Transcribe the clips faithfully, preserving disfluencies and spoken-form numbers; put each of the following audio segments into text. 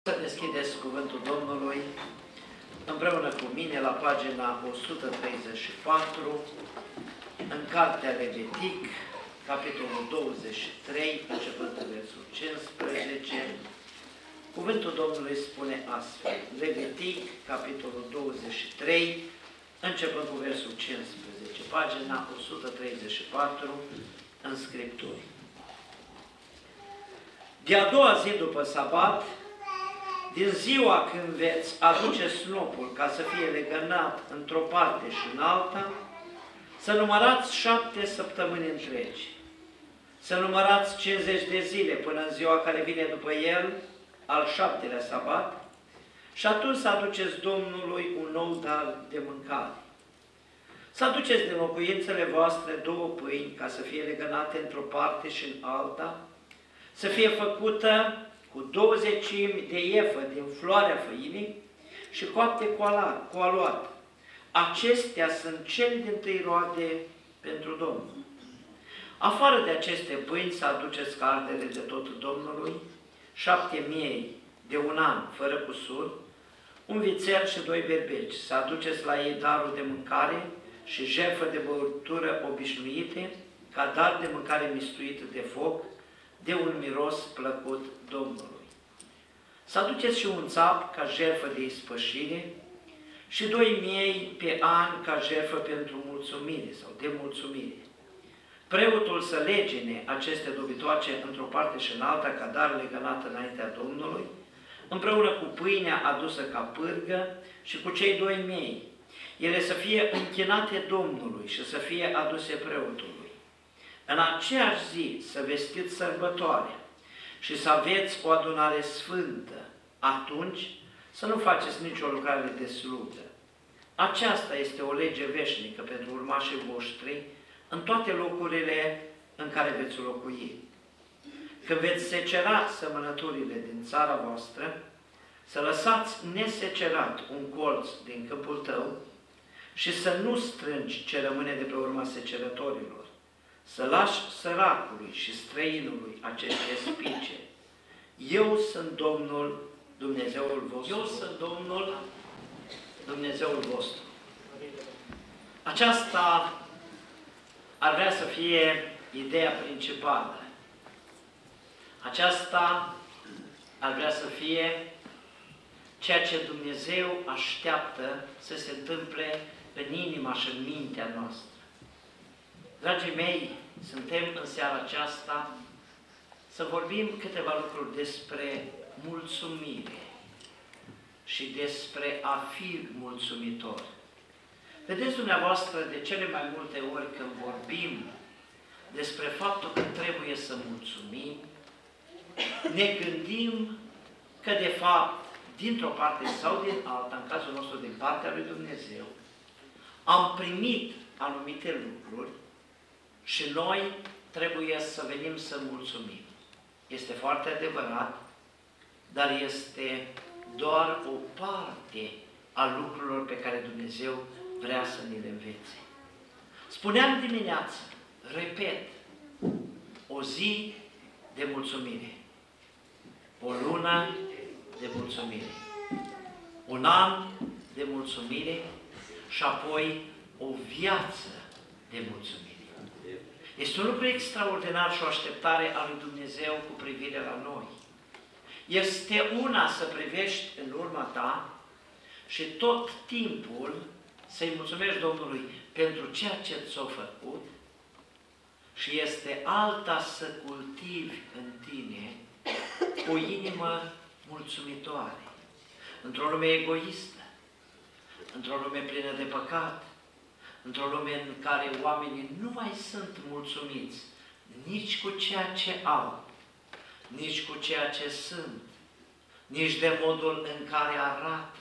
Să deschideți cuvântul Domnului împreună cu mine la pagina o sută treizeci și patru, în Cartea Levitic, capitolul douăzeci și trei, începând cu versul cincisprezece. Cuvântul Domnului spune astfel: Levitic, capitolul douăzeci și trei, începând cu versul cincisprezece, pagina o sută treizeci și patru, în Scripturi. De-a doua zi după sabat, din ziua când veți aduce snopul ca să fie legănat într-o parte și în alta, să numărați șapte săptămâni întregi. Să numărați cincizeci de zile până în ziua care vine după el, al șaptelea sabat, și atunci să aduceți Domnului un nou dar de mâncare. Să aduceți din locuințele voastre două pâini ca să fie legănate într-o parte și în alta, să fie făcută cu douăzecimi de iefă din floarea făinii și coapte cu aluat. Acestea sunt cele dintâi roade pentru Domnul. Afară de aceste pâini să aduceți ca ardere de tot Domnului, șapte miei de un an fără cusur, un vițel și doi berbeci. Să aduceți la ei darul de mâncare și jertfă de băutură obișnuite, ca dar de mâncare mistuită de foc, de un miros plăcut Domnului. Să aduceți și un țap ca jertfă de ispășire și doi miei pe an ca jertfă pentru mulțumire sau de mulțumire. Preotul să legene aceste dobitoace într-o parte și în alta ca dar legănat înaintea Domnului, împreună cu pâinea adusă ca pârgă și cu cei doi miei. Ele să fie închinate Domnului și să fie aduse preotului. În aceeași zi să vestiți sărbătoarea și să aveți o adunare sfântă, atunci să nu faceți nicio lucrare de slugă. Aceasta este o lege veșnică pentru urmașii voștri în toate locurile în care veți locui. Când veți secera sămănăturile din țara voastră, să lăsați nesecerat un colț din câmpul tău și să nu strângi ce rămâne de pe urma secerătorilor. Să lași săracului și străinului aceste spice. Eu sunt Domnul Dumnezeul vostru. Eu sunt Domnul Dumnezeul vostru. Aceasta ar vrea să fie ideea principală. Aceasta ar vrea să fie ceea ce Dumnezeu așteaptă să se întâmple în inima și în mintea noastră. Dragii mei, suntem în seara aceasta să vorbim câteva lucruri despre mulțumire și despre a fi mulțumitor. Vedeți dumneavoastră, de cele mai multe ori când vorbim despre faptul că trebuie să mulțumim, ne gândim că de fapt, dintr-o parte sau din alta, în cazul nostru din partea lui Dumnezeu, am primit anumite lucruri și noi trebuie să venim să mulțumim. Este foarte adevărat, dar este doar o parte a lucrurilor pe care Dumnezeu vrea să ne le învețe. Spuneam dimineață, repet, o zi de mulțumire, o lună de mulțumire, un an de mulțumire și apoi o viață de mulțumire. Este un lucru extraordinar și o așteptare a lui Dumnezeu cu privire la noi. Este una să privești în urma ta și tot timpul să-i mulțumești Domnului pentru ceea ce ți-a făcut și este alta să cultivi în tine o inimă mulțumitoare. Într-o lume egoistă, într-o lume plină de păcat, într-o lume în care oamenii nu mai sunt mulțumiți nici cu ceea ce au, nici cu ceea ce sunt, nici de modul în care arată,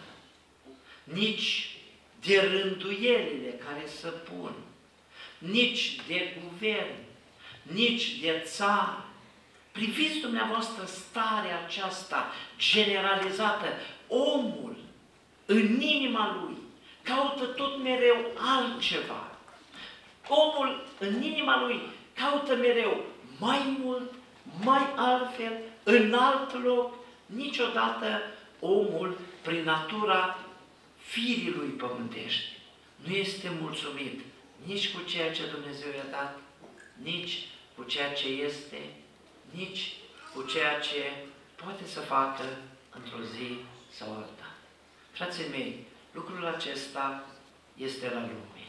nici de rânduielile care se pun, nici de guvern, nici de țară. Priviți dumneavoastră starea aceasta generalizată. Omul, în inima lui, caută tot mereu altceva. Omul, în inima lui, caută mereu mai mult, mai altfel, în alt loc, Niciodată omul, prin natura firii lui pământești, nu este mulțumit nici cu ceea ce Dumnezeu i-a dat, nici cu ceea ce este, nici cu ceea ce poate să facă într-o zi sau alta. Frații mei, lucrul acesta este la lume.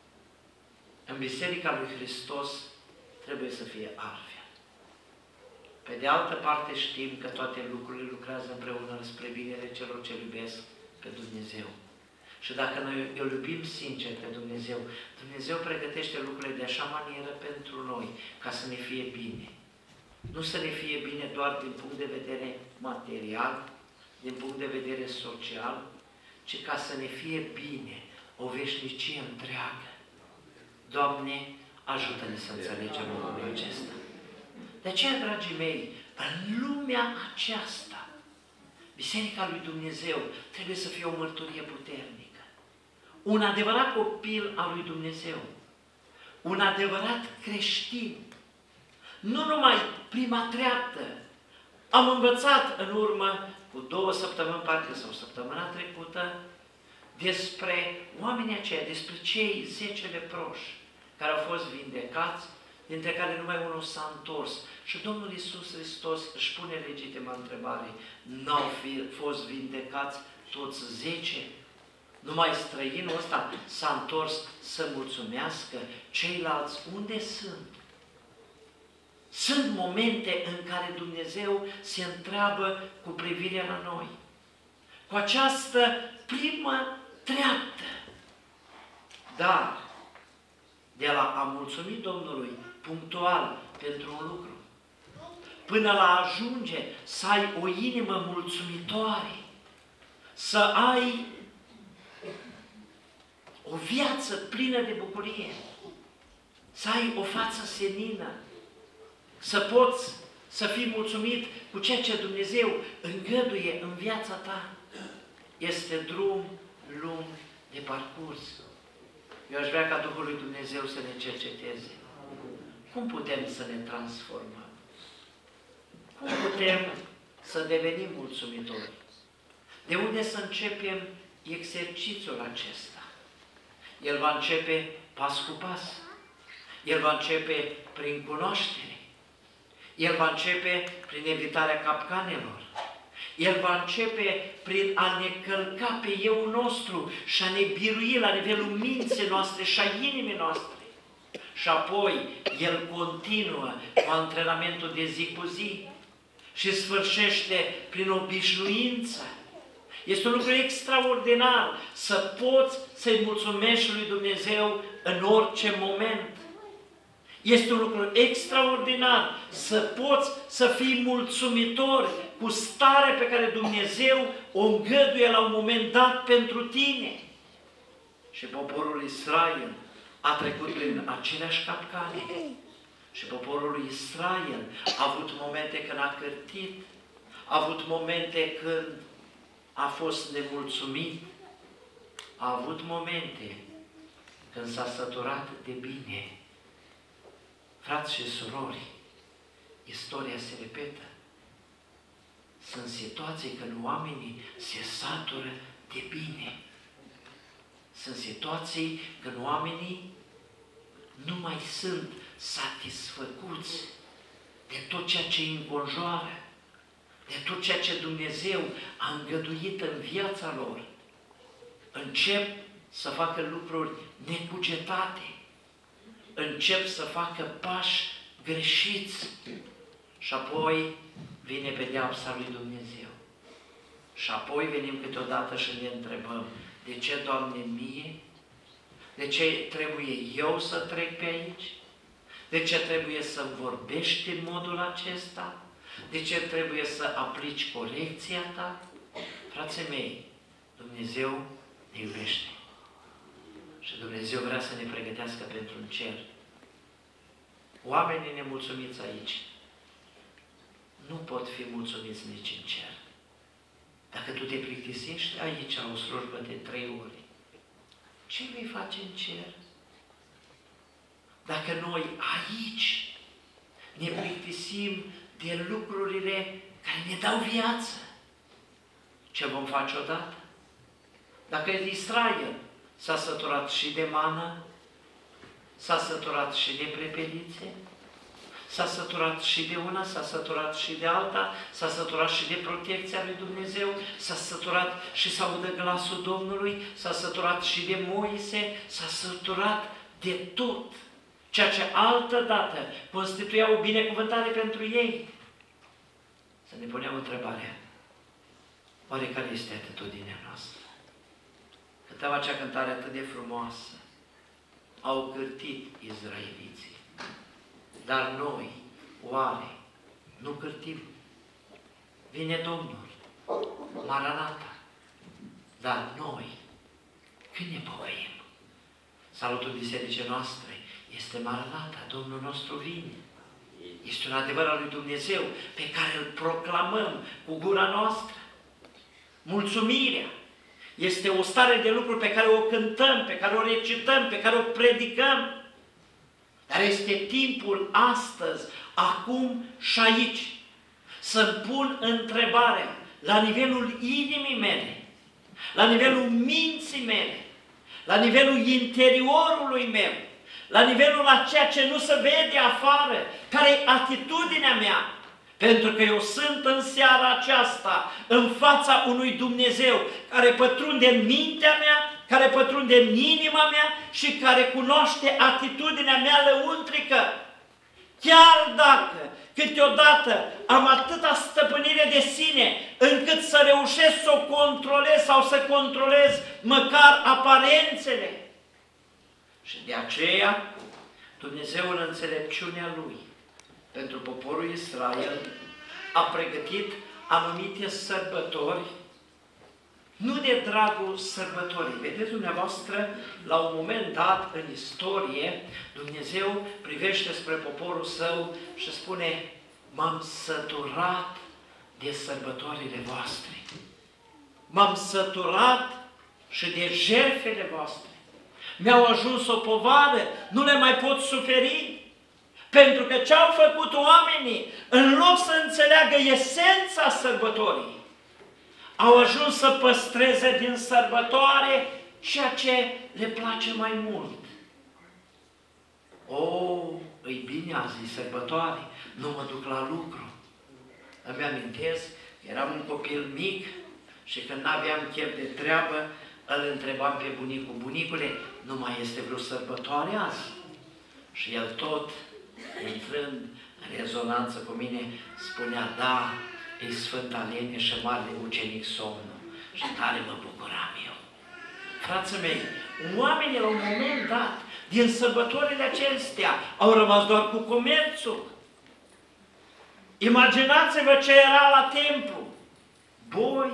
În Biserica lui Hristos trebuie să fie altfel. Pe de altă parte știm că toate lucrurile lucrează împreună spre binele celor ce iubesc pe Dumnezeu. Și dacă noi îl iubim sincer pe Dumnezeu, Dumnezeu pregătește lucrurile de așa manieră pentru noi, ca să ne fie bine. Nu să ne fie bine doar din punct de vedere material, din punct de vedere social, ci ca să ne fie bine o veșnicie întreagă. Doamne, ajută-ne să înțelegem lucrul acesta. De aceea, dragii mei, în lumea aceasta, Biserica lui Dumnezeu trebuie să fie o mărturie puternică. Un adevărat copil al lui Dumnezeu. Un adevărat creștin. Nu numai prima treaptă. Am învățat în urmă, cu două săptămâni, parcă sau săptămâna trecută, despre oamenii aceia, despre cei zece leproși care au fost vindecați, dintre care numai unul s-a întors. Și Domnul Iisus Hristos își pune legitima întrebare: n-au fi fost vindecați toți zece? Numai străinul ăsta s-a întors să mulțumească, ceilalți unde sunt? Sunt momente în care Dumnezeu se întreabă cu privirea la noi. Cu această primă treaptă. Dar, de la a mulțumi Domnului punctual pentru un lucru, până la ajunge să ai o inimă mulțumitoare, să ai o viață plină de bucurie, să ai o față senină, să poți să fii mulțumit cu ceea ce Dumnezeu îngăduie în viața ta. Este drum lung de parcurs. Eu aș vrea ca Duhul lui Dumnezeu să ne cerceteze. Cum putem să ne transformăm? Cum putem să devenim mulțumitori? De unde să începem exercițiul acesta? El va începe pas cu pas. El va începe prin cunoaștere. El va începe prin evitarea capcanelor. El va începe prin a ne călca pe eu nostru și a ne birui la nivelul minții noastre și a inimii noastre. Și apoi El continuă cu antrenamentul de zi cu zi și sfârșește prin obișnuință. Este un lucru extraordinar să poți să-i mulțumești lui Dumnezeu în orice moment. Este un lucru extraordinar să poți să fii mulțumitor cu starea pe care Dumnezeu o îngăduie la un moment dat pentru tine. Și poporul Israel a trecut prin aceleași capcane. Și poporul Israel a avut momente când a cârtit, a avut momente când a fost nemulțumit, a avut momente când s-a săturat de bine. Frați și surori, istoria se repetă. Sunt situații când oamenii se satură de bine. Sunt situații când oamenii nu mai sunt satisfăcuți de tot ceea ce îi înconjoară, de tot ceea ce Dumnezeu a îngăduit în viața lor. Încep să facă lucruri necugetate. Încep să facă pași greșiți și apoi vine pedeapsa lui Dumnezeu. Și apoi venim câteodată și ne întrebăm: de ce, Doamne, mie? De ce trebuie eu să trec pe aici? De ce trebuie să-mi vorbești în modul acesta? De ce trebuie să aplici corecția ta? Frații mei, Dumnezeu ne iubește. Și Dumnezeu vrea să ne pregătească pentru un cer. Oamenii nemulțumiți aici nu pot fi mulțumiți nici în cer. Dacă tu te plictisești aici o slujbă de trei ore, ce vei face în cer? Dacă noi aici ne plictisim de lucrurile care ne dau viață, ce vom face odată? Dacă Israel s-a săturat și de mană, s-a săturat și de prepelițe, s-a săturat și de una, s-a săturat și de alta, s-a săturat și de protecția lui Dumnezeu, s-a săturat și să audă glasul Domnului, s-a săturat și de Moise, s-a săturat de tot, ceea ce altădată constituia o binecuvântare pentru ei. Să ne punem întrebarea, oare care este atitudinea noastră? Cântăm acea cântare atât de frumoasă, au cârtit izraeliții. Dar noi, oare, nu cârtim? Vine Domnul, Maranata. Dar noi, când ne pocăim? Salutul bisericii noastre este Maranata, Domnul nostru vine. Este un adevăr al lui Dumnezeu pe care îl proclamăm cu gura noastră. Mulțumirea este o stare de lucruri pe care o cântăm, pe care o recităm, pe care o predicăm. Dar este timpul astăzi, acum și aici, să-mi pun întrebarea la nivelul inimii mele, la nivelul minții mele, la nivelul interiorului meu, la nivelul a ceea ce nu se vede afară, care e atitudinea mea. Pentru că eu sunt în seara aceasta în fața unui Dumnezeu care pătrunde în mintea mea, care pătrunde în inima mea și care cunoaște atitudinea mea lăuntrică. Chiar dacă câteodată am atâta stăpânire de sine încât să reușesc să o controlez sau să controlez măcar aparențele. Și de aceea Dumnezeu în înțelepciunea Lui pentru poporul Israel a pregătit anumite sărbători, nu de dragul sărbătorii. Vedeți dumneavoastră, la un moment dat în istorie, Dumnezeu privește spre poporul Său și spune: m-am săturat de sărbătorile voastre. M-am săturat și de jertfele voastre. Mi-au ajuns o povară, nu le mai pot suferi. Pentru că ce au făcut oamenii, în loc să înțeleagă esența sărbătorii, au ajuns să păstreze din sărbătoare ceea ce le place mai mult. O, îi bine azi, sărbătoare, nu mă duc la lucru. Îmi amintesc, eram un copil mic și când n-aveam chef de treabă, îl întrebam pe bunicul: bunicule, nu mai este vreo sărbătoare azi? Și el tot, intrând în rezonanță cu mine, spunea: da, e Sfânta Lenie și Marele Ucenic Somnul. Și tare mă bucuram eu. Frații mei, oamenii la un moment dat, din sărbătorile acestea, au rămas doar cu comerțul. Imaginați-vă ce era la templu: boi,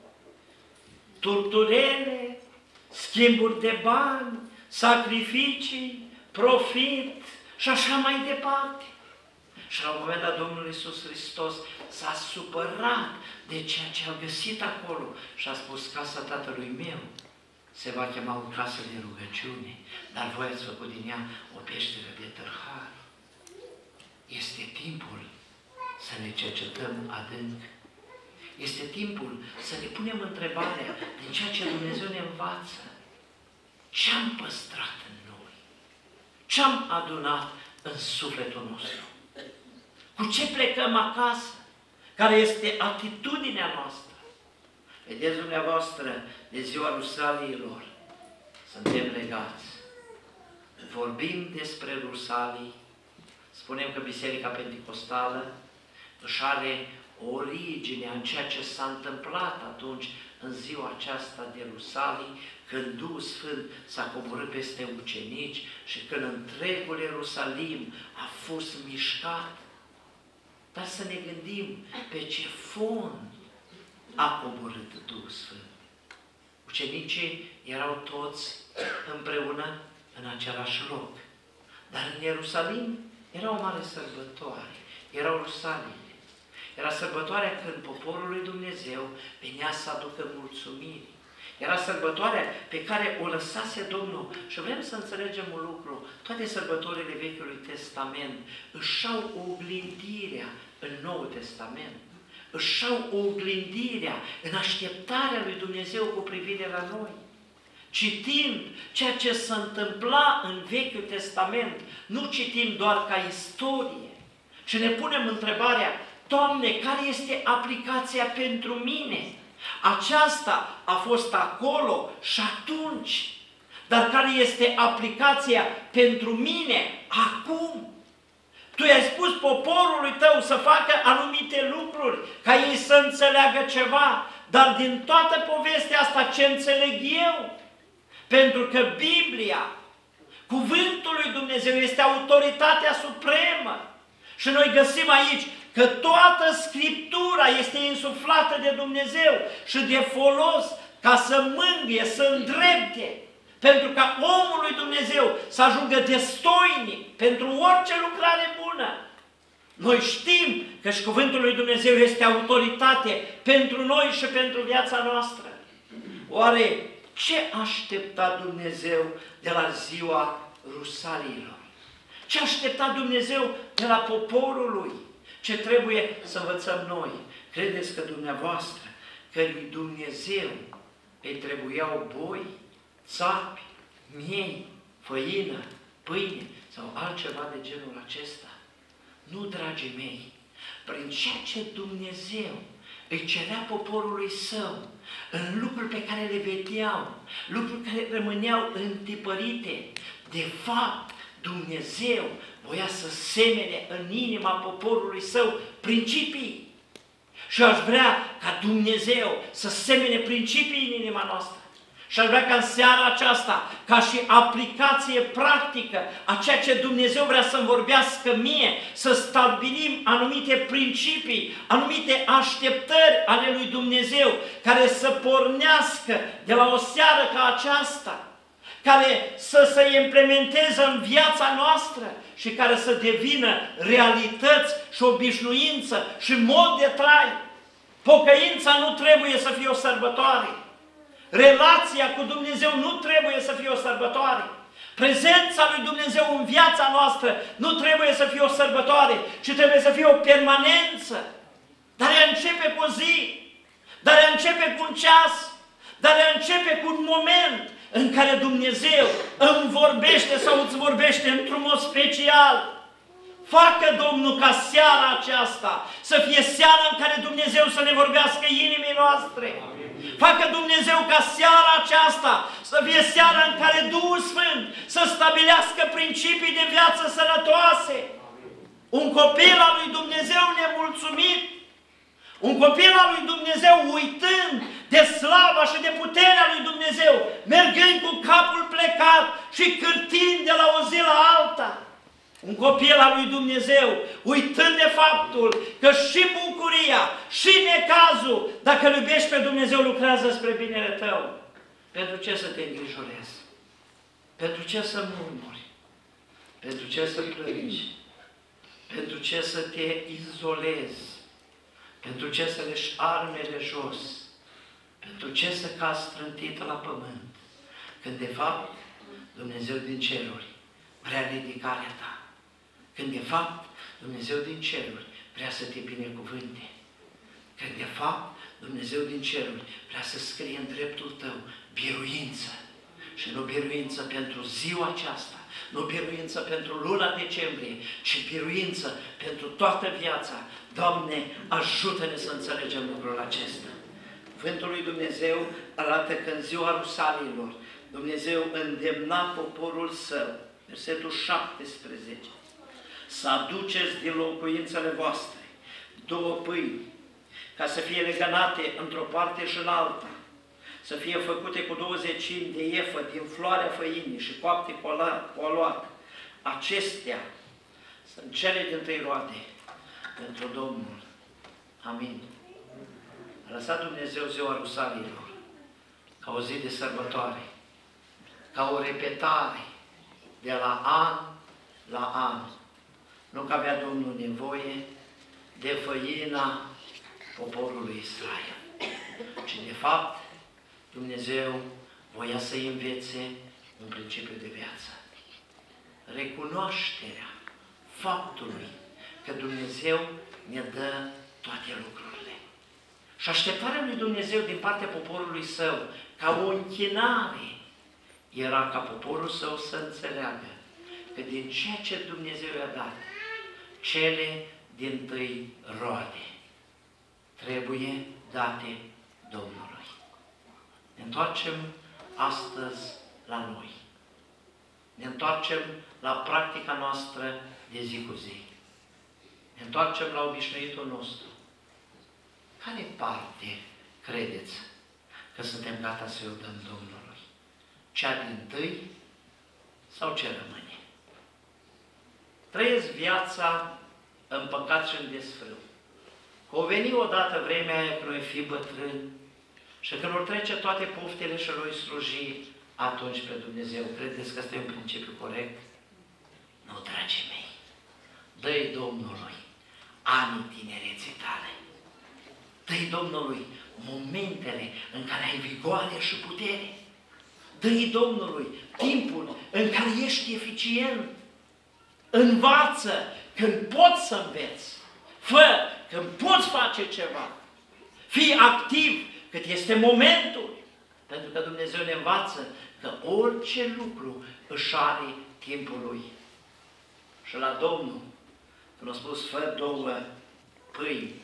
turturele, schimburi de bani, sacrificii, profit și așa mai departe. Și la un moment dat Domnul Iisus Hristos s-a supărat de ceea ce a găsit acolo și a spus: casa Tatălui meu se va chema o casă de rugăciune, dar voi ați făcut din ea o peșteră de tâlhari. Este timpul să ne cercetăm adânc. Este timpul să ne punem întrebarea din ceea ce Dumnezeu ne învață. Ce-am păstrat în noi? Ce-am adunat în sufletul nostru? Cu ce plecăm acasă? Care este atitudinea noastră? Vedeți dumneavoastră, de ziua Rusaliilor, suntem legați. Vorbim despre Rusalii, spunem că Biserica Pentecostală își are originea în ceea ce s-a întâmplat atunci, în ziua aceasta de Rusalii, când Duhul Sfânt s-a coborât peste ucenici și când întregul Ierusalim a fost mișcat. Dar să ne gândim pe ce fond a coborât Duhul Sfânt. Ucenicii erau toți împreună în același loc. Dar în Ierusalim era o mare sărbătoare. Erau Rusalii. Era sărbătoarea când poporul lui Dumnezeu venea să aducă mulțumiri. Era sărbătoarea pe care o lăsase Domnul. Și vrem să înțelegem un lucru. Toate sărbătorile Vechiului Testament își au oglindirea în Noul Testament. își au oglindirea în așteptarea lui Dumnezeu cu privire la noi. Citind ceea ce se întâmpla în Vechiul Testament, nu citim doar ca istorie, ci ne punem întrebarea, Doamne, care este aplicația pentru mine? Aceasta a fost acolo și atunci, dar care este aplicația pentru mine acum? Tu i-ai spus poporului tău să facă anumite lucruri, ca ei să înțeleagă ceva, dar din toată povestea asta ce înțeleg eu? Pentru că Biblia, cuvântul lui Dumnezeu, este autoritatea supremă. Și noi găsim aici că toată Scriptura este insuflată de Dumnezeu și de folos ca să mângâie, să îndrepte, pentru ca omul lui Dumnezeu să ajungă destoinic pentru orice lucrare bună. Noi știm că și cuvântul lui Dumnezeu este autoritate pentru noi și pentru viața noastră. Oare ce aștepta Dumnezeu de la ziua Rusalilor? Ce aștepta Dumnezeu de la poporul lui? Ce trebuie să învățăm noi? Credeți că dumneavoastră, că lui Dumnezeu îi trebuiau boi, țapi, miei, făină, pâine sau altceva de genul acesta? Nu, dragii mei, prin ceea ce Dumnezeu îi cerea poporului său, în lucruri pe care le vedeau, lucruri care rămâneau întipărite, de fapt, Dumnezeu voia să semene în inima poporului său principii. Și aș vrea ca Dumnezeu să semene principii în inima noastră. Și aș vrea ca în seara aceasta, ca și aplicație practică a ceea ce Dumnezeu vrea să-mi vorbească mie, să stabilim anumite principii, anumite așteptări ale lui Dumnezeu, care să pornească de la o seară ca aceasta, care să se implementeze în viața noastră și care să devină realități și obișnuință și mod de trai. Pocăința nu trebuie să fie o sărbătoare. Relația cu Dumnezeu nu trebuie să fie o sărbătoare. Prezența lui Dumnezeu în viața noastră nu trebuie să fie o sărbătoare, ci trebuie să fie o permanență. Dar ea începe cu o zi, dar ea începe cu un ceas, dar ea începe cu un moment în care Dumnezeu îmi vorbește sau îți vorbește într-un mod special. Facă Domnul ca seara aceasta să fie seara în care Dumnezeu să ne vorbească inimii noastre. Facă Dumnezeu ca seara aceasta să fie seara în care Duhul Sfânt să stabilească principii de viață sănătoase. Un copil al lui Dumnezeu nemulțumit, un copil al lui Dumnezeu uitând de slava și de puterea lui Dumnezeu, mergând cu capul plecat și cârtind de la o zi la alta. Un copil al lui Dumnezeu, uitând de faptul că și bucuria, și necazul, dacă îl iubești pe Dumnezeu, lucrează spre binele tău. Pentru ce să te îngrijorezi? Pentru ce să murmuri? Pentru ce să plângi? Pentru ce să te izolezi? Pentru ce să leși armele jos? Pentru ce să cazi strântită la pământ? Când de fapt Dumnezeu din ceruri vrea ridicarea ta. Când de fapt Dumnezeu din ceruri vrea să te binecuvânte. Când de fapt Dumnezeu din ceruri vrea să scrie în dreptul tău biruință. Și nu biruință pentru ziua aceasta, nu biruință pentru luna decembrie, ci biruință pentru toată viața. Doamne, ajută-ne să înțelegem lucrul acesta. Cuvântul lui Dumnezeu arată că în ziua Rusalilor Dumnezeu îndemna poporul său, versetul șaptesprezece, să aduceți din locuințele voastre două pâini, ca să fie legănate într-o parte și în alta, să fie făcute cu două zecimi de efă din floarea făinii și coapte cu aluat. Acestea sunt cele dintâi roade pentru Domnul. Amin. A lăsat Dumnezeu ziua Rusalilor ca o zi de sărbătoare, ca o repetare de la an la an. Nu că avea Domnul nevoie de făina poporului Israel, ci de fapt Dumnezeu voia să-i învețe un principiu de viață. Recunoașterea faptului că Dumnezeu ne dă toate lucrurile. Și așteptarea lui Dumnezeu din partea poporului său, ca o închinare, era ca poporul său să înțeleagă că din ceea ce Dumnezeu i-a dat, cele dintâi roade trebuie date Domnului. Ne întoarcem astăzi la noi. Ne întoarcem la practica noastră de zi cu zi. Ne întoarcem la obișnuitul nostru. Care parte credeți că suntem gata să-i o dăm Domnului? Cea dintâi sau ce rămâne? Trăiesc viața în păcat și în desfrâu. Că o veni odată vremea aia când noi fi bătrâni și când vor trece toate poftele și lui sluji atunci pe Dumnezeu. Credeți că ăsta e un principiu corect? Nu, dragii mei. Dă-i Domnului anii tinereții tale. Dă-i Domnului momentele în care ai vigoare și putere. Dă-i Domnului timpul în care ești eficient. Învață când poți să înveți. Fă când poți face ceva. Fii activ cât este momentul. Pentru că Dumnezeu ne învață că orice lucru își are timpul lui. Și la Domnul, când a spus, fă două pâini,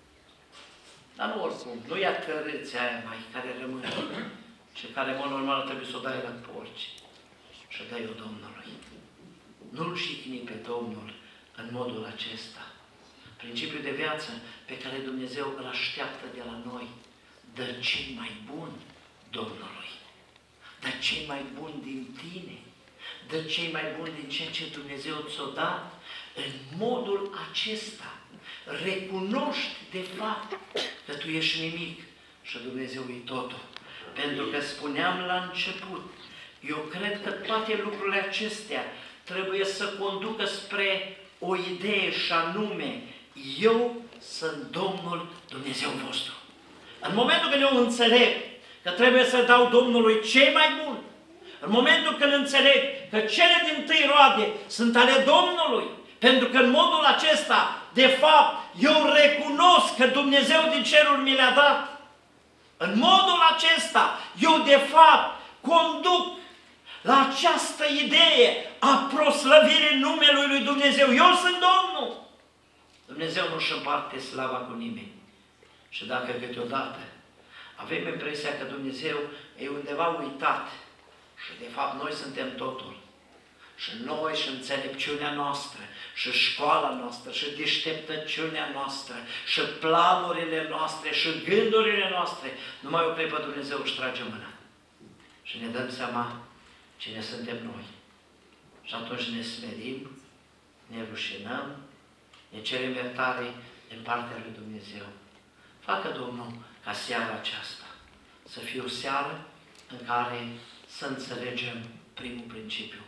dar nu oricum, nu ia cărâția aia mai care rămâne, și care, în mod normal, trebuie să o dai la porci și dai-o Domnului. Nu-L jigni pe Domnul în modul acesta. Principiul de viață pe care Dumnezeu îl așteaptă de la noi, dă cei mai buni Domnului. Dă cei mai buni din tine. Dă cei mai buni din ceea ce Dumnezeu ți-o dat. În modul acesta recunoști de fapt că tu ești nimic și Dumnezeu e totul. Pentru că spuneam la început, eu cred că toate lucrurile acestea trebuie să conducă spre o idee și anume, eu sunt Domnul Dumnezeu vostru. În momentul când eu înțeleg că trebuie să dau Domnului cei mai buni, în momentul când înțeleg că cele dintâi roade sunt ale Domnului, pentru că în modul acesta, de fapt, eu recunosc că Dumnezeu din ceruri mi le-a dat. În modul acesta, eu de fapt conduc la această idee a proslăvirii numelui lui Dumnezeu. Eu sunt Domnul. Dumnezeu nu-și împarte slava cu nimeni. Și dacă câteodată avem impresia că Dumnezeu e undeva uitat și de fapt noi suntem totul, și noi și înțelepciunea noastră, și școala noastră, și deșteptăciunea noastră, și planurile noastre, și gândurile noastre, numai o clipă Dumnezeu își trage mâna. Și ne dăm seama cine suntem noi. Și atunci ne smerim, ne rușinăm, ne cerem iertare din partea lui Dumnezeu. Facă Domnul ca seara aceasta să fie o seară în care să înțelegem primul principiu.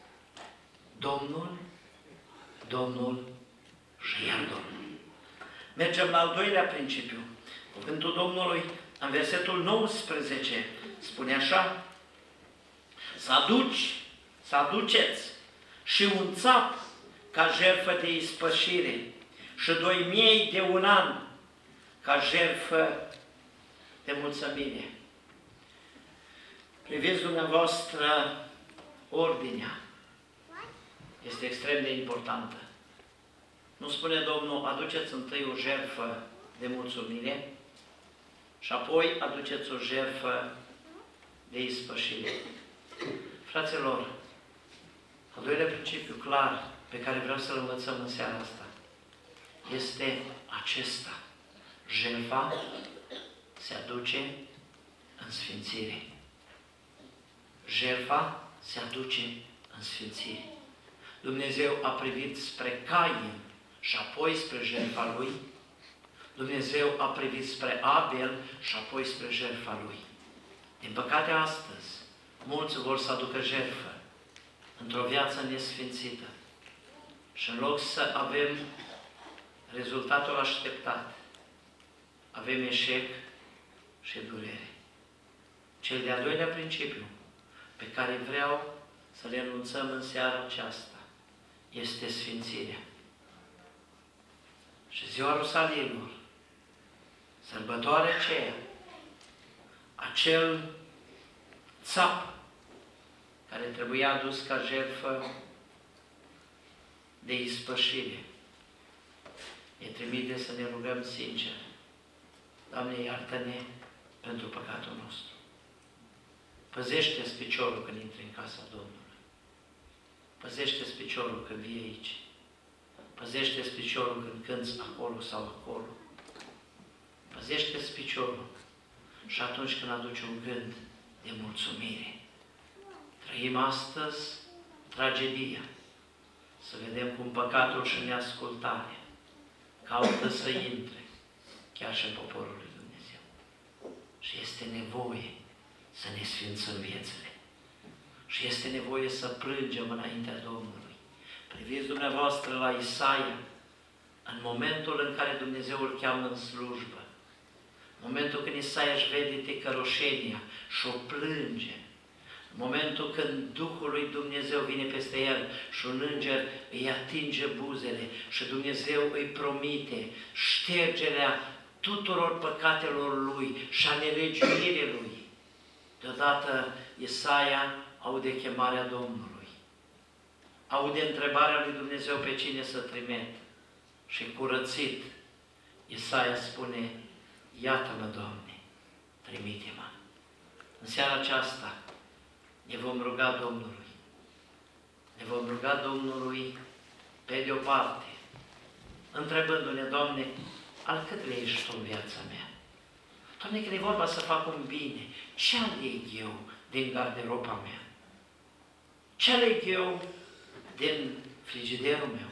Domnul, Domnul și iar Domnul. Mergem la al doilea principiu. Cuvântul Domnului, în versetul nouăsprezece, spune așa: să aduci, să aduceți și un țap ca jertfă de ispășire și doi miei de un an ca jertfă de mulțumire. Priviți dumneavoastră ordinea. Este extrem de importantă. Nu spune Domnul, aduceți întâi o jertfă de mulțumire și apoi aduceți o jertfă de ispășire. Fraților, al doilea principiu clar pe care vreau să-l învățăm în seara asta este acesta. Jertfa se aduce în sfințire. Jertfa se aduce în sfințire. Dumnezeu a privit spre Cain și apoi spre jertfa lui. Dumnezeu a privit spre Abel și apoi spre jertfa lui. Din păcate astăzi, mulți vor să aducă jertfă într-o viață nesfințită. Și în loc să avem rezultatul așteptat, avem eșec și durere. Cel de-al doilea principiu pe care vreau să le anunțăm în seara aceasta este sfințirea. Și ziua Rusalilor Sărbătoarea aceea, acel țap care trebuia adus ca jertfă de ispășire, ne trimite să ne rugăm sincer: Doamne, iartă-ne pentru păcatul nostru. Păzește-ți piciorul când intri în casa Domnului. Păzește-ți piciorul când vii aici. Păzește-ți piciorul când cânți acolo sau acolo. Păzește-ți piciorul și atunci când aduci un gând de mulțumire. Trăim astăzi tragedia. Să vedem cum păcatul și neascultarea caută să intre chiar și în poporul lui Dumnezeu. Și este nevoie să ne sfințăm viețile. Și este nevoie să plângem înaintea Domnului. Priviți dumneavoastră la Isaia, în momentul în care Dumnezeu îl cheamă în slujbă, în momentul când Isaia își vede ticăroșenia și o plânge, în momentul când Duhul lui Dumnezeu vine peste el și un înger îi atinge buzele și Dumnezeu îi promite ștergerea tuturor păcatelor lui și a nelegiuirii lui. Deodată Isaia aude chemarea Domnului, aude întrebarea lui Dumnezeu pe cine să trimite și curățit Isaia spune: iată-mă, Doamne, trimite-mă. În seara aceasta ne vom ruga Domnului. Ne vom ruga Domnului pe de o parte, întrebându-ne: Doamne, al câtelea ești Tu în viața mea? Doamne, când e vorba să fac un bine, ce aleg eu din garderoba mea? Ce aleg eu din frigiderul meu?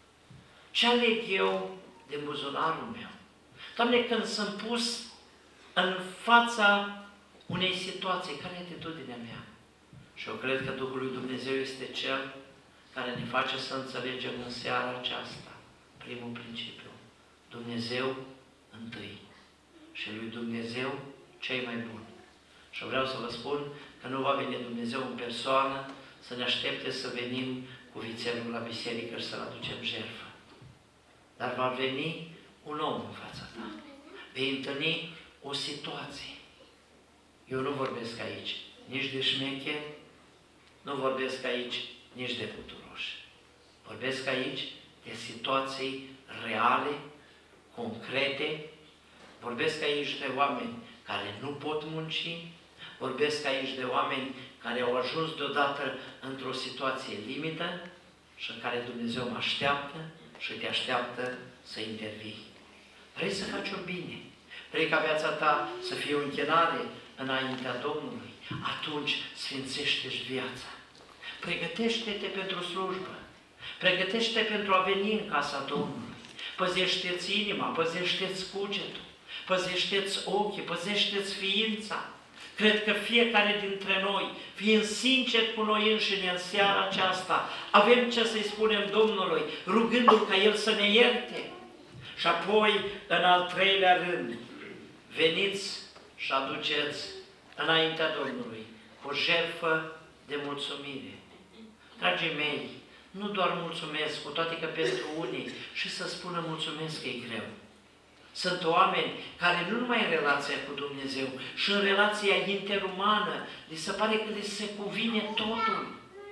Ce aleg eu din buzunarul meu? Doamne, când sunt pus în fața unei situații, care e atitudinea mea? Și eu cred că Duhul lui Dumnezeu este Cel care ne face să înțelegem în seara aceasta primul principiu: Dumnezeu întâi și lui Dumnezeu cei mai buni. Și vreau să vă spun că nu va veni Dumnezeu în persoană să ne aștepte să venim cu vițelul la biserică și să-L aducem jertfă. Dar va veni un om în fața ta. Vei întâlni o situație. Eu nu vorbesc aici nici de șmecheri, nu vorbesc aici nici de puturoși. Vorbesc aici de situații reale, concrete. Vorbesc aici de oameni care nu pot munci. Vorbesc aici de oameni care au ajuns deodată într-o situație limită și în care Dumnezeu mă așteaptă și te așteaptă să intervii. Vrei să faci un bine? Vrei ca viața ta să fie o închinare înaintea Domnului? Atunci sfințește-și viața. Pregătește-te pentru slujbă. Pregătește-te pentru a veni în casa Domnului. Păzește-ți inima, păzește-ți cugetul, păzește-ți ochii, păzește-ți ființa. Cred că fiecare dintre noi, fiind sinceri cu noi înșine în seara aceasta, avem ce să-i spunem Domnului, rugându-L ca El să ne ierte. Și apoi, în al treilea rând, veniți și aduceți înaintea Domnului o jertfă de mulțumire. Dragii mei, nu doar mulțumesc, cu toate că pentru unii și să spună mulțumesc că e greu. Sunt oameni care nu numai în relația cu Dumnezeu, și în relația interumană, li se pare că li se cuvine totul.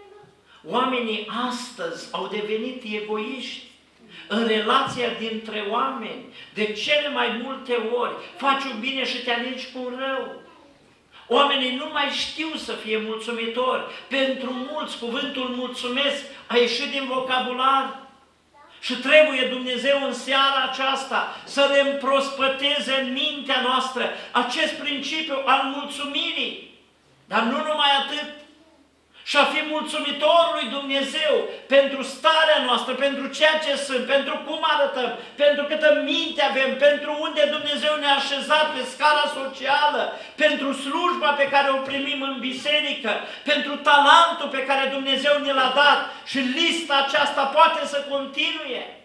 Oamenii astăzi au devenit egoiști. În relația dintre oameni, de cele mai multe ori, faci un bine și te alegi cu un rău. Oamenii nu mai știu să fie mulțumitori. Pentru mulți, cuvântul mulțumesc a ieșit din vocabular. Și trebuie Dumnezeu în seara aceasta să le împrospăteze în mintea noastră acest principiu al mulțumirii. Dar nu numai atât. Și a fi mulțumitor lui Dumnezeu pentru starea noastră, pentru ceea ce sunt, pentru cum arătăm, pentru câtă minte avem, pentru unde Dumnezeu ne-a așezat pe scara socială, pentru slujba pe care o primim în biserică, pentru talentul pe care Dumnezeu ne l-a dat și lista aceasta poate să continue.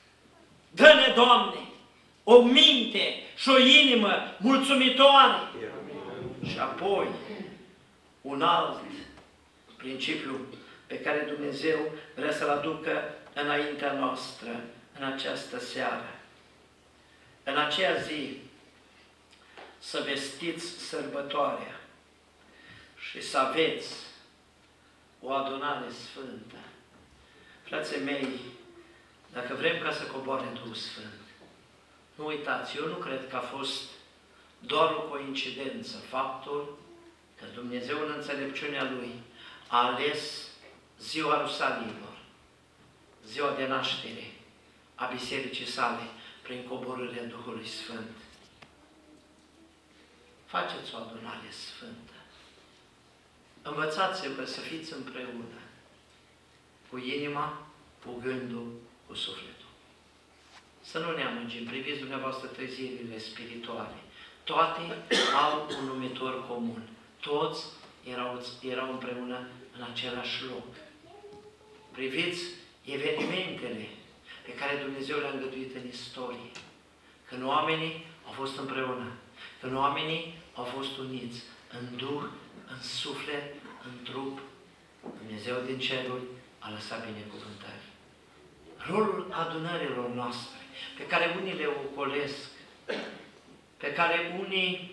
Dă-ne, Doamne, o minte și o inimă mulțumitoare. Și apoi, un alt principiu pe care Dumnezeu vrea să-l aducă înaintea noastră în această seară. În aceea zi, să vestiți sărbătoarea și să aveți o adunare sfântă. Frații mei, dacă vrem ca să coboare Duhul Sfânt, nu uitați, eu nu cred că a fost doar o coincidență faptul că Dumnezeu în înțelepciunea Lui a ales ziua Rusalilor, ziua de naștere a Bisericii sale, prin coborârea Duhului Sfânt. Faceți o adunare sfântă. Învățați-vă să fiți împreună, cu inima, cu gândul, cu sufletul. Să nu ne amângim, priviți dumneavoastră trezirile spirituale. Toate au un numitor comun. Toți erau, erau împreună în același loc. Priviți evenimentele pe care Dumnezeu le-a îngăduit în istorie. Când oamenii au fost împreună, când oamenii au fost uniți în Duh, în suflet, în trup, Dumnezeu din ceruri a lăsat binecuvântări. Rolul adunărilor noastre, pe care unii le ocolesc, pe care unii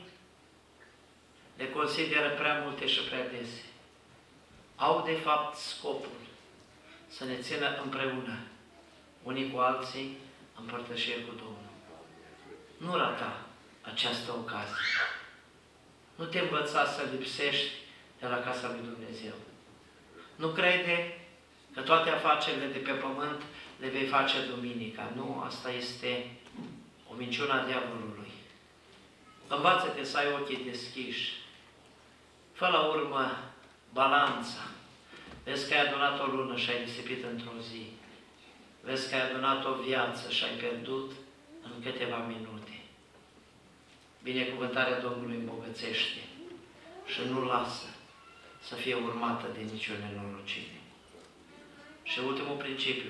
le consideră prea multe și prea dese, au de fapt scopul să ne țină împreună, unii cu alții, în părtășie cu Domnul. Nu rata această ocazie. Nu te învăța să lipsești de la casa lui Dumnezeu. Nu crede că toate afacerile de pe pământ le vei face duminica. Nu, asta este o minciună a diavolului. Învață-te să ai ochii deschiși. Fă la urmă balanța. Vezi că ai adunat o lună și ai risipit într-o zi. Vezi că ai adunat o viață și ai pierdut în câteva minute. Binecuvântarea Domnului îmbogățește și nu lasă să fie urmată de nicio nenorocire. Și ultimul principiu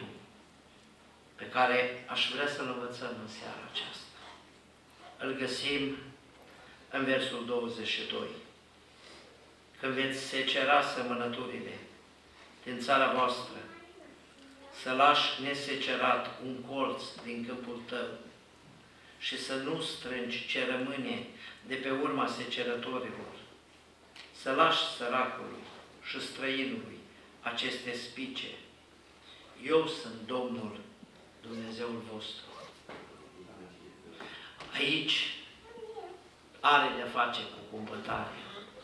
pe care aș vrea să-l învățăm în seara aceasta, îl găsim în versul douăzeci și doi. Când veți secera semănăturile din țara voastră, să lași nesecerat un colț din câmpul tău și să nu strângi ce rămâne de pe urma secerătorilor, să lași săracului și străinului aceste spice. Eu sunt Domnul, Dumnezeul vostru. Aici are de-a face cu cumpătarea.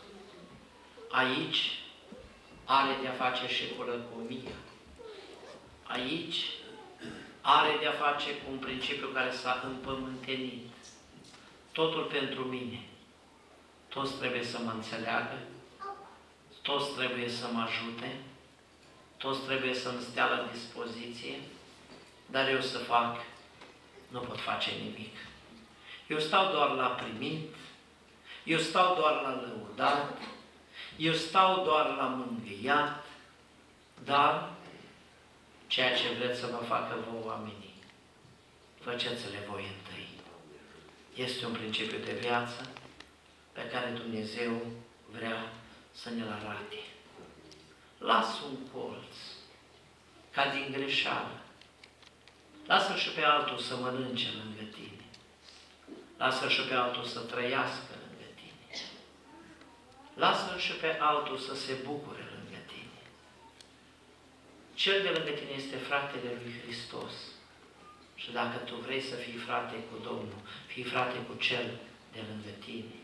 Aici are de-a face și cu lăcomia. Aici are de-a face cu un principiu care s-a împământenit. Totul pentru mine. Toți trebuie să mă înțeleagă, toți trebuie să mă ajute, toți trebuie să-mi stea la dispoziție, dar eu să fac, nu pot face nimic. Eu stau doar la primit, eu stau doar la lăudat, eu stau doar la mângâiat, dar ceea ce vreți să vă facă vouă oamenii, faceți-le voi întâi. Este un principiu de viață pe care Dumnezeu vrea să ne-l arate. Lasă un colț, ca din greșeală. Lasă-l și pe altul să mănânce lângă tine. Lasă-l și pe altul să trăiască lângă tine. Lasă-l și pe altul să se bucure lângă tine. Cel de lângă tine este fratele lui Hristos. Și dacă tu vrei să fii frate cu Domnul, fii frate cu cel de lângă tine.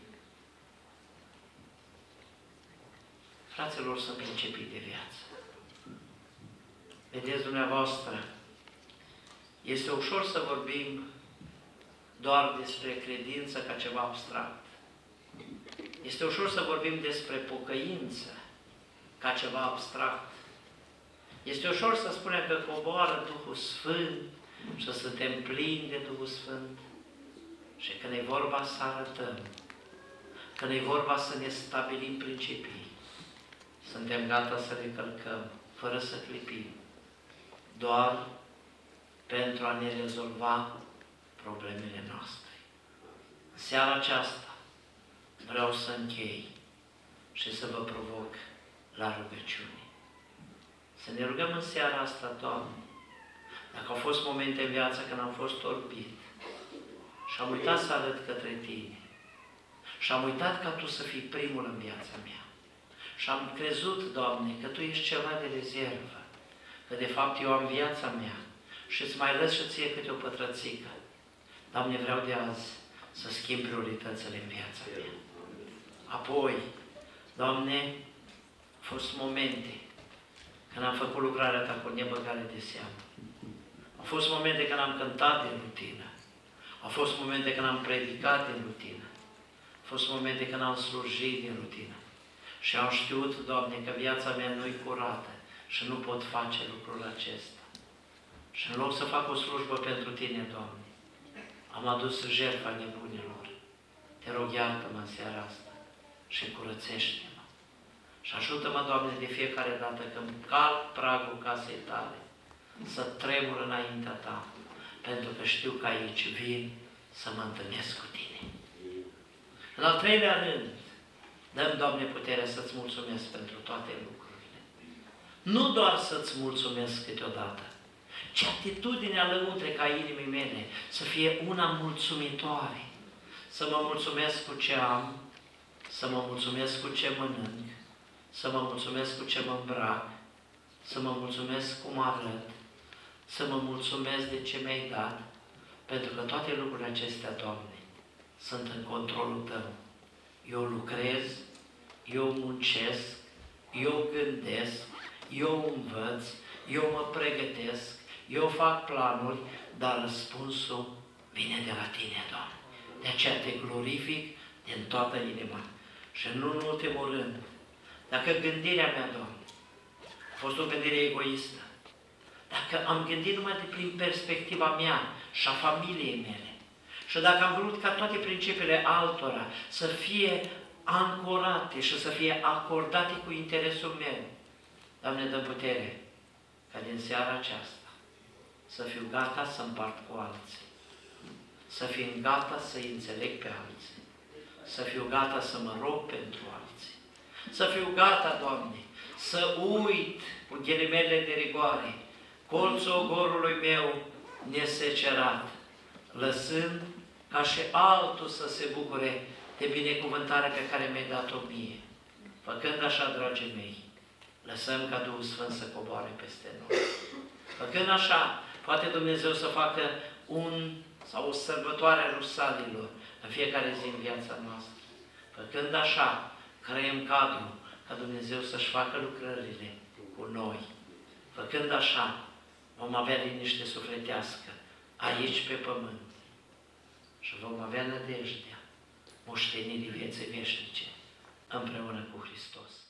Fraților, sunt principii de viață. Vedeți dumneavoastră, este ușor să vorbim doar despre credință ca ceva abstract. Este ușor să vorbim despre pocăință ca ceva abstract. Este ușor să spunem că coboară Duhul Sfânt și să suntem plini de Duhul Sfânt. Și când e vorba să arătăm, când e vorba să ne stabilim principii, suntem gata să le călcăm, fără să clipim, doar pentru a ne rezolva problemele noastre. În seara aceasta vreau să închei și să vă provoc la rugăciune. Să ne rugăm în seara asta, Doamne, dacă au fost momente în viață când am fost orbit și am uitat să arăt către Tine, Și am uitat ca Tu să fii primul în viața mea. Și am crezut, Doamne, că Tu ești ceva de rezervă, că de fapt eu am viața mea și îți mai lăs și Ție câte o pătrățică. Doamne, vreau de azi să schimb prioritățile în viața mea. Apoi, Doamne, au fost momente când am făcut lucrarea Ta cu nebăgare de seamă. Au fost momente când am cântat din rutină. Au fost momente când am predicat din rutină. Au fost momente când am slujit din rutină. Și am știut, Doamne, că viața mea nu-i curată și nu pot face lucrul acesta. Și în loc să fac o slujbă pentru Tine, Doamne, am adus jertfa nebunilor. Te rog, iartă-mă în seara asta și curățește-mă. Și ajută-mă, Doamne, de fiecare dată când calc pragul casei Tale, să tremur înaintea Ta, pentru că știu că aici vin să mă întâlnesc cu Tine. În al treilea rând, dăm, Doamne, puterea să-ți mulțumesc pentru toate lucrurile. Nu doar să-ți mulțumesc câteodată, ci atitudinea lăuntrică a inimii mele să fie una mulțumitoare. Să mă mulțumesc cu ce am, să mă mulțumesc cu ce mănânc, să mă mulțumesc cu ce mă îmbrac, să mă mulțumesc cum arăt, să mă mulțumesc de ce mi-ai dat, pentru că toate lucrurile acestea, Doamne, sunt în controlul Tău. Eu lucrez, eu muncesc, eu gândesc, eu învăț, eu mă pregătesc, eu fac planuri, dar răspunsul vine de la Tine, Doamne. De aceea Te glorific din toată inima. Și nu în ultimul rând, dacă gândirea mea, Doamne, a fost o gândire egoistă, dacă am gândit numai de prin perspectiva mea și a familiei mele, și dacă am vrut ca toate principiile altora să fie ancorate și să fie acordate cu interesul meu, Doamne, dă putere ca din seara aceasta să fiu gata să împart cu alții, să fiu gata să-i înțeleg pe alții, să fiu gata să mă rog pentru alții, să fiu gata, Doamne, să uit cu ghilimele de rigoare colțul ogorului meu nesecerat, lăsând ca și altul să se bucure de binecuvântarea pe care mi-ai dat-o mie. Făcând așa, dragii mei, lăsăm ca Duhul Sfânt să coboare peste noi. Făcând așa, poate Dumnezeu să facă un sau o sărbătoare a Rusalilor în fiecare zi în viața noastră. Făcând așa, creăm cadrul ca Dumnezeu să-și facă lucrările cu noi. Făcând așa, vom avea liniște sufletească aici pe pământ și vom avea nădejdea moștenirii vieții veșnice împreună cu Hristos.